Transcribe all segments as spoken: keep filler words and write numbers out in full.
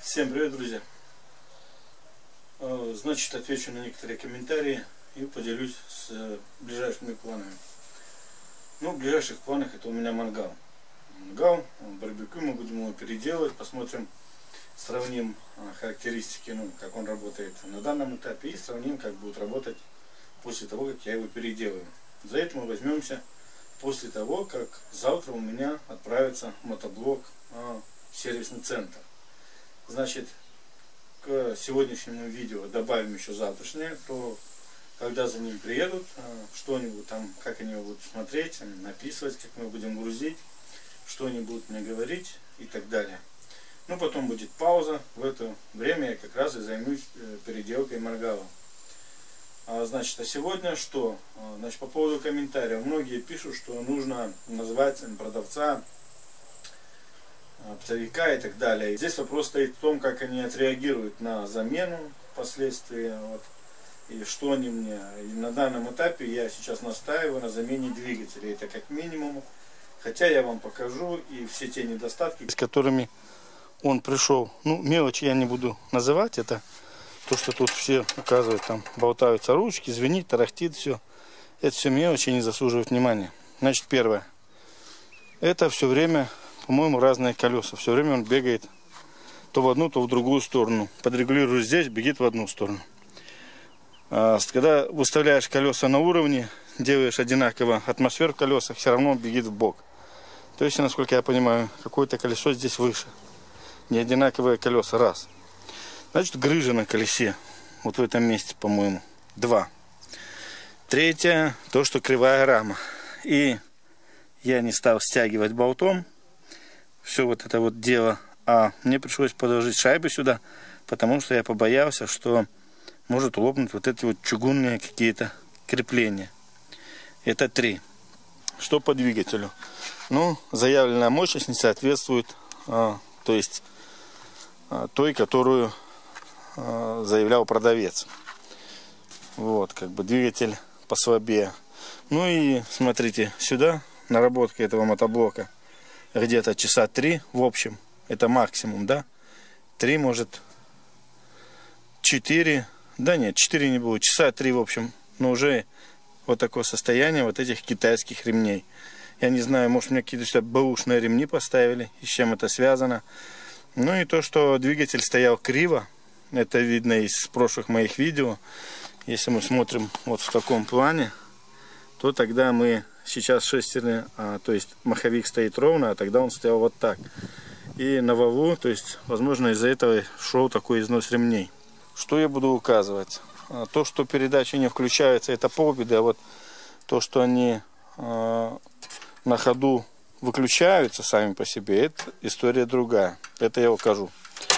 Всем привет, друзья! Значит, отвечу на некоторые комментарии и поделюсь с ближайшими планами. Ну, в ближайших планах это у меня мангал. Мангал, барбекю, мы будем его переделывать, посмотрим, сравним характеристики, ну, как он работает на данном этапе, и сравним, как будет работать после того, как я его переделаю. За это мы возьмемся после того, как завтра у меня отправится мотоблок в сервисный центр. Значит, к сегодняшнему видео добавим еще завтрашнее, то когда за ним приедут, что-нибудь там, как они его будут смотреть, написывать, как мы будем грузить, что они будут мне говорить и так далее. Ну, потом будет пауза, в это время я как раз и займусь переделкой мангала. А, значит, а сегодня что? Значит, по поводу комментариев. Многие пишут, что нужно называть продавца, оптовика и так далее. Здесь вопрос стоит в том, как они отреагируют на замену впоследствии. Вот, и что они мне. И на данном этапе я сейчас настаиваю на замене двигателя. Это как минимум. Хотя я вам покажу и все те недостатки, с которыми он пришел. Ну, мелочи я не буду называть. Это то, что тут все указывают, там болтаются ручки, звенит, тарахтит, все. Это все мелочи, не заслуживают внимания. Значит, первое. Это все время, по-моему, разные колеса. Все время он бегает то в одну, то в другую сторону. Подрегулируешь здесь, бегит в одну сторону. А когда выставляешь колеса на уровне, делаешь одинаково атмосфер в колесах, все равно он бегит в бок. То есть, насколько я понимаю, какое-то колесо здесь выше. Не одинаковые колеса. Раз. Значит, грыжа на колесе. Вот в этом месте, по-моему. Два. Третье. То, что кривая рама. И я не стал стягивать болтом все вот это вот дело. А мне пришлось подложить шайбы сюда, потому что я побоялся, что может лопнуть вот эти вот чугунные какие-то крепления. Это три. Что по двигателю? Ну, заявленная мощность не соответствует, а, то есть а, той, которую а, заявлял продавец. Вот, как бы двигатель послабее. Ну и смотрите, сюда наработка этого мотоблока где-то часа три в общем. Это максимум, да? Три, может, четыре. Да нет, четыре не будет. Часа три в общем. Но уже вот такое состояние вот этих китайских ремней. Я не знаю, может мне какие-то сюда бэушные ремни поставили, и с чем это связано. Ну и то, что двигатель стоял криво, это видно из прошлых моих видео. Если мы смотрим вот в таком плане, то тогда мы сейчас шестерни, а, то есть маховик стоит ровно, а тогда он стоял вот так. И на валу, то есть, возможно, из-за этого шел такой износ ремней. Что я буду указывать? То, что передачи не включаются, это полбеды, а вот то, что они э, на ходу выключаются сами по себе, это история другая. Это я укажу.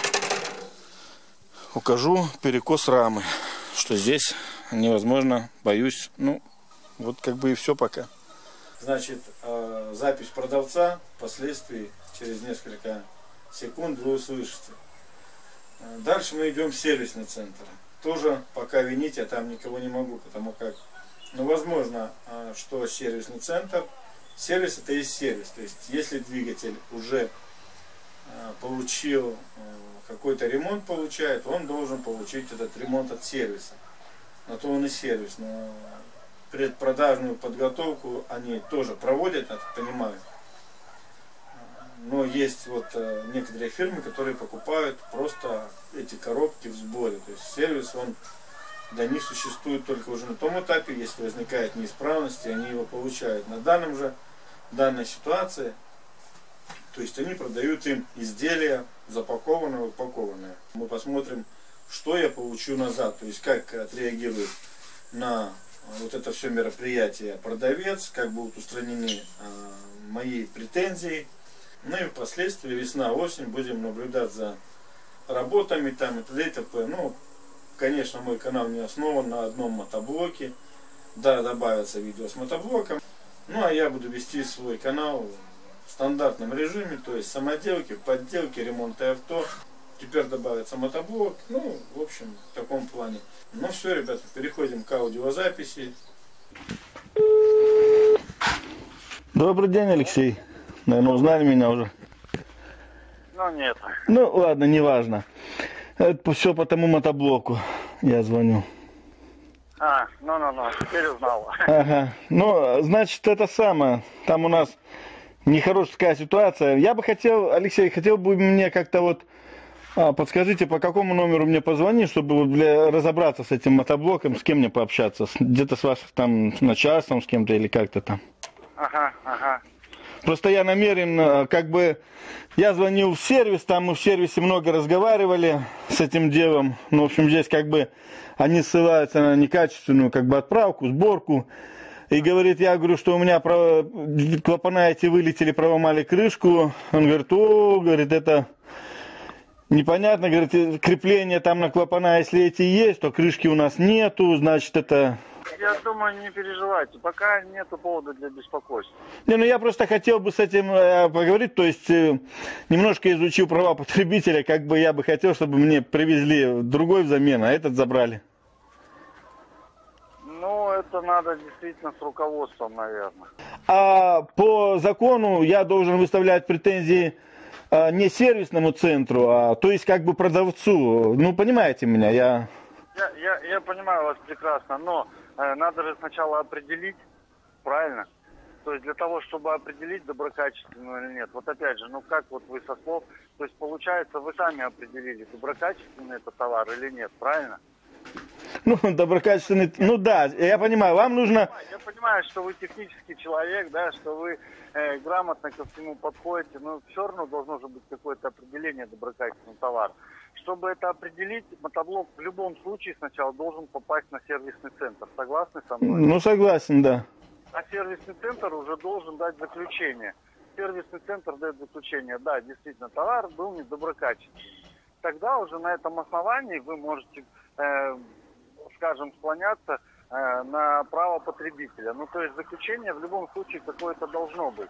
Укажу перекос рамы, что здесь невозможно, боюсь, ну, вот как бы и все пока. Значит, э, запись продавца, впоследствии, через несколько секунд вы услышите. Дальше мы идем в сервисный центр. Тоже пока винить я там никого не могу, потому как, ну, возможно, что сервисный центр, сервис это есть сервис. То есть, если двигатель уже получил какой-то ремонт, получает, он должен получить этот ремонт от сервиса. На то он и сервис. Но предпродажную подготовку они тоже проводят, я так понимаю. Но есть вот э, некоторые фирмы, которые покупают просто эти коробки в сборе. То есть сервис, он для них существует только уже на том этапе, если возникает неисправность, и они его получают. На данном же, данной ситуации, то есть они продают им изделия запакованное, упакованное. Мы посмотрим, что я получу назад, то есть как отреагирует на вот это все мероприятие продавец, как будут устранены э, мои претензии. Ну и впоследствии весна-осень будем наблюдать за работами там и т.д. и т.п. Ну, конечно, мой канал не основан на одном мотоблоке. Да, добавятся видео с мотоблоком. Ну, а я буду вести свой канал в стандартном режиме, то есть самоделки, подделки, ремонты авто. Теперь добавится мотоблок. Ну, в общем, в таком плане. Ну все, ребята, переходим к аудиозаписи. Добрый день, Алексей. Наверное, узнали меня уже. Ну, нет. Ну, ладно, неважно. Это все по тому мотоблоку я звоню. А, ну-ну-ну, теперь узнал. Ага. Ну, значит, это самое. Там у нас нехорошая такая ситуация. Я бы хотел, Алексей, хотел бы мне как-то вот а, подскажите, по какому номеру мне позвонить, чтобы вот для, разобраться с этим мотоблоком, с кем мне пообщаться? Где-то с вашим там начальством, с кем-то или как-то там? Ага, ага. Просто я намерен, как бы, я звонил в сервис, там мы в сервисе много разговаривали с этим делом. Ну, в общем, здесь как бы они ссылаются на некачественную как бы отправку, сборку. И говорит, я говорю, что у меня про... клапана эти вылетели, проломали крышку. Он говорит, о, говорит, это непонятно, говорит, крепление там на клапана, если эти есть, то крышки у нас нету, значит, это... Я думаю, не переживайте, пока нету повода для беспокойства. Не, ну я просто хотел бы с этим э, поговорить, то есть э, немножко изучил права потребителя, как бы я бы хотел, чтобы мне привезли другой взамен, а этот забрали. Ну, это надо действительно с руководством, наверное. А по закону я должен выставлять претензии э, не сервисному центру, а то есть как бы продавцу. Ну, понимаете меня, я... Я, я, я понимаю вас прекрасно, но э, надо же сначала определить, правильно? То есть для того, чтобы определить, доброкачественную или нет. Вот опять же, ну как вот вы со слов, то есть получается, вы сами определили, доброкачественный это товар или нет, правильно? Ну, доброкачественный, ну да, я понимаю, вам нужно... Я понимаю, что вы технический человек, да, что вы э, грамотно ко всему подходите, но все равно должно же быть какое-то определение доброкачественного товара. Чтобы это определить, мотоблок в любом случае сначала должен попасть на сервисный центр. Согласны со мной? Ну, согласен, да. А сервисный центр уже должен дать заключение. Сервисный центр дает заключение, да, действительно, товар был недоброкачественный. Тогда уже на этом основании вы можете, э, скажем, склоняться э, на право потребителя. Ну, то есть заключение в любом случае какое-то должно быть.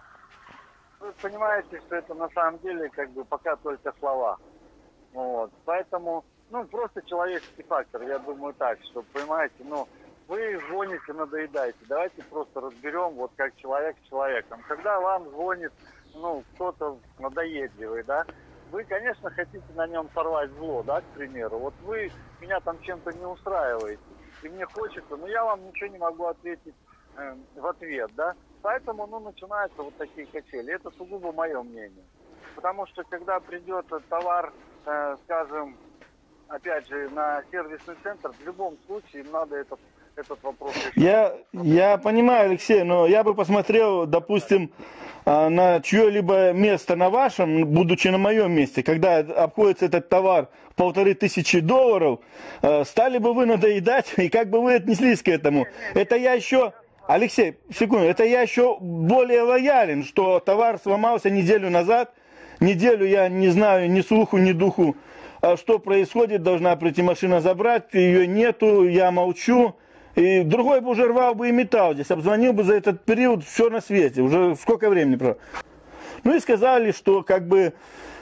Вы понимаете, что это на самом деле как бы пока только слова. Вот. Поэтому, ну, просто человеческий фактор, я думаю так, что, понимаете, ну, вы звоните, надоедаете, давайте просто разберем, вот как человек с человеком. Когда вам звонит, ну, кто-то надоедливый, да, вы, конечно, хотите на нем сорвать зло, да, к примеру. Вот вы меня там чем-то не устраиваете, и мне хочется, но я вам ничего не могу ответить э, в ответ, да. Поэтому, ну, начинаются вот такие качели. Это сугубо мое мнение. Потому что, когда придет товар, э, скажем, опять же, на сервисный центр, в любом случае им надо этот, этот вопрос решить. Я, я понимаю, Алексей, но я бы посмотрел, допустим, на чье-либо место на вашем, будучи на моем месте, когда обходится этот товар в полторы тысячи долларов, стали бы вы надоедать, и как бы вы отнеслись к этому? Это я еще... Алексей, секунду, это я еще более лоялен, что товар сломался неделю назад, неделю я не знаю ни слуху, ни духу, что происходит, должна прийти машина забрать, ее нету, я молчу. И другой бы уже рвал бы и металл здесь, обзвонил бы за этот период все на свете, уже сколько времени прошло. Ну и сказали, что как бы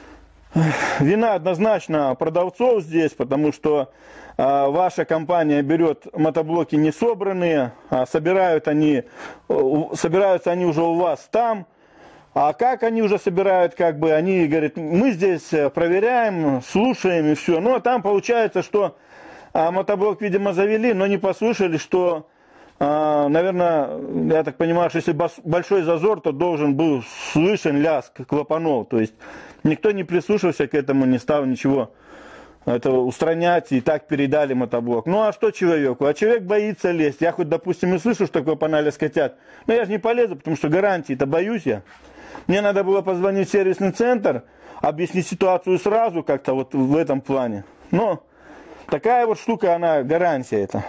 вина однозначно продавцов здесь, потому что а, ваша компания берет мотоблоки не собранные, а собирают они, собираются они уже у вас там. А как они уже собирают, как бы, они говорят, мы здесь проверяем, слушаем и все. Ну, а там получается, что а, мотоблок, видимо, завели, но не послушали, что, а, наверное, я так понимаю, что если большой зазор, то должен был слышен лязг клапанов. То есть никто не прислушался к этому, не стал ничего этого устранять, и так передали мотоблок. Ну, а что человеку? А человек боится лезть. Я хоть, допустим, и слышу, что клапана лязготят, но я же не полезу, потому что гарантии-то боюсь я. Мне надо было позвонить в сервисный центр, объяснить ситуацию сразу как-то вот в этом плане. Но такая вот штука, она гарантия это.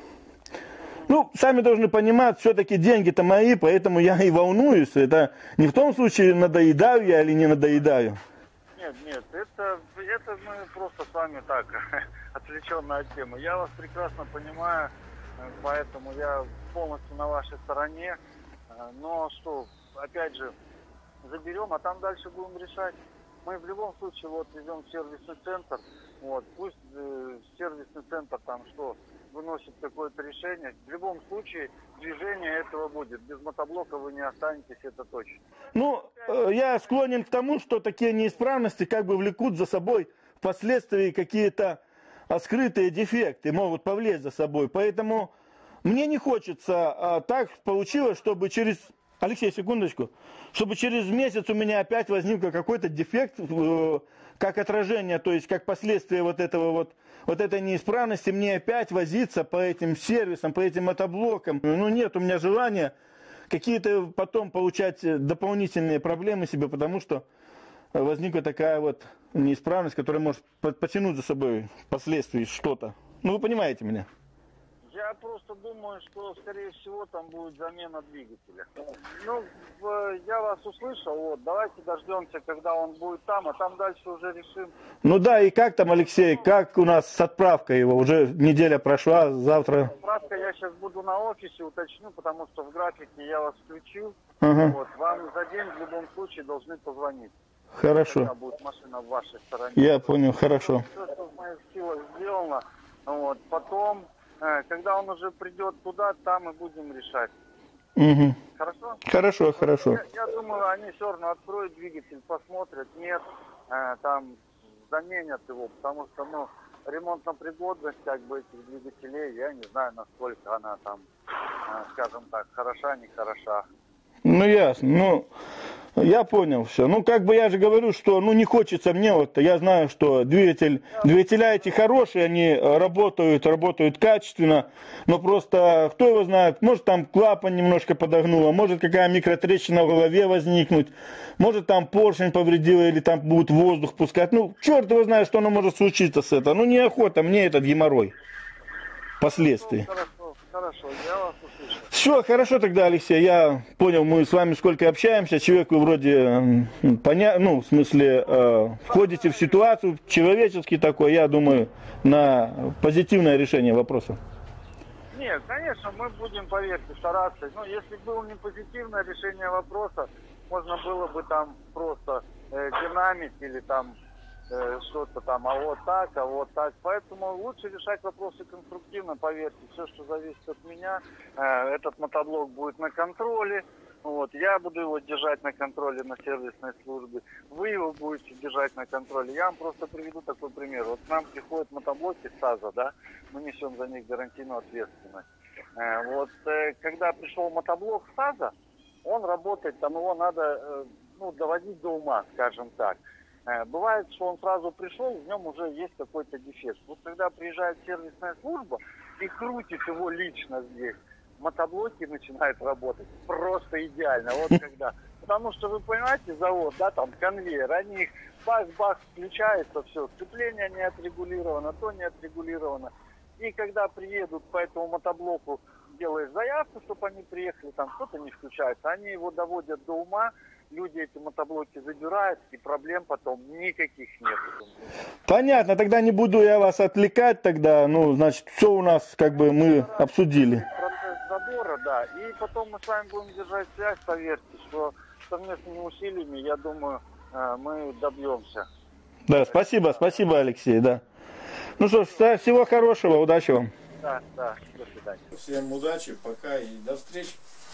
Ну, сами должны понимать, все-таки деньги-то мои, поэтому я и волнуюсь. Это не в том случае, надоедаю я или не надоедаю. Нет, нет, это, это мы просто с вами так, отвлеченно от темы. Я вас прекрасно понимаю, поэтому я полностью на вашей стороне. Но что, опять же, заберем, а там дальше будем решать. Мы в любом случае вот везем в сервисный центр, вот, пусть э, сервисный центр там что, выносит какое-то решение. В любом случае движение этого будет. Без мотоблока вы не останетесь, это точно. Ну, э, я склонен к тому, что такие неисправности как бы влекут за собой впоследствии какие-то а, скрытые дефекты, могут повлечь за собой. Поэтому мне не хочется а, так получилось, чтобы через... Алексей, секундочку. Чтобы через месяц у меня опять возник какой-то дефект, э, как отражение, то есть как последствие вот этого вот, вот этой неисправности, мне опять возиться по этим сервисам, по этим мотоблокам. Ну нет у меня желания какие-то потом получать дополнительные проблемы себе, потому что возникла такая вот неисправность, которая может потянуть за собой впоследствии что-то. Ну вы понимаете меня. Я просто думаю, что, скорее всего, там будет замена двигателя. Ну, я вас услышал, вот, давайте дождемся, когда он будет там, а там дальше уже решим. Ну да, и как там, Алексей, как у нас с отправкой его? Уже неделя прошла, завтра... Отправка я сейчас буду на офисе, уточню, потому что в графике я вас включил. Ага. Вот, вам за день в любом случае должны позвонить. Хорошо. Когда будет машина в вашей стороне. Я понял, хорошо. Все, что в моих силах сделано, вот, потом... Когда он уже придет туда, там и будем решать. Угу. Хорошо? Хорошо, хорошо. Я, я думаю, они все равно откроют двигатель, посмотрят, нет, э, там заменят его, потому что, ну, ремонтная пригодность, как бы, этих двигателей, я не знаю, насколько она там, э, скажем так, хороша, не хороша. Ну, ясно. Ну, я понял все. Ну, как бы я же говорю, что, ну, не хочется мне, вот, я знаю, что двигатель, двигателя эти хорошие, они работают, работают качественно, но просто, кто его знает, может там клапан немножко подогнуло, может какая микротрещина в голове возникнуть, может там поршень повредила или там будет воздух пускать. Ну, черт его знает, что оно может случиться с этого. Ну, неохота мне этот геморрой впоследствии. Хорошо, хорошо, я вас услышал. Все, хорошо тогда, Алексей, я понял, мы с вами сколько общаемся, человек вы вроде, поня... ну, в смысле, э, входите в ситуацию, человеческий такой, я думаю, на позитивное решение вопроса. Нет, конечно, мы будем, поверьте, стараться. Но если было не позитивное решение вопроса, можно было бы там просто э, динамить или там э, что-то там, а вот так, а вот так. Поэтому лучше решать вопросы конструктивно, поверьте. Все, что зависит от меня, э, этот мотоблок будет на контроле. Вот, я буду его держать на контроле на сервисной службе. Вы его будете держать на контроле. Я вам просто приведу такой пример. Вот к нам приходят мотоблоки САЗа, да, мы несем за них гарантийную ответственность. Э, вот, э, когда пришел мотоблок САЗа, он работает, там его надо э, ну, доводить до ума, скажем так. Э, бывает, что он сразу пришел, в нем уже есть какой-то дефект. Вот когда приезжает сервисная служба и крутит его лично здесь, мотоблоки начинают работать просто идеально. Вот когда. Потому что вы понимаете, завод, да, там конвейер, они их бах-бах включается, все, сцепление не отрегулировано, то не отрегулировано. И когда приедут по этому мотоблоку, делаешь заявку, чтобы они приехали, там что-то не включается, они его доводят до ума, люди эти мотоблоки забирают, и проблем потом никаких нет. Понятно, тогда не буду я вас отвлекать тогда, ну, значит, все у нас, как бы, мы обсудили. Процесс забора, да, и потом мы с вами будем держать связь, поверьте, что совместными усилиями, я думаю, мы добьемся. Да, спасибо, спасибо, Алексей, да. Ну что ж, всего хорошего, удачи вам. Да, да, до свидания. Всем удачи, пока и до встречи.